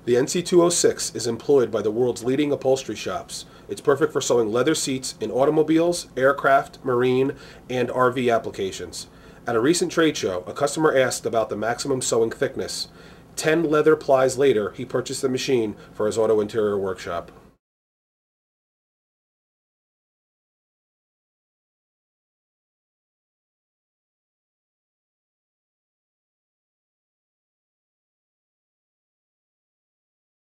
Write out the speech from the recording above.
The NC206 is employed by the world's leading upholstery shops. It's perfect for sewing leather seats in automobiles, aircraft, marine, and RV applications. At a recent trade show, a customer asked about the maximum sewing thickness. 10 leather plies later, he purchased the machine for his auto interior workshop.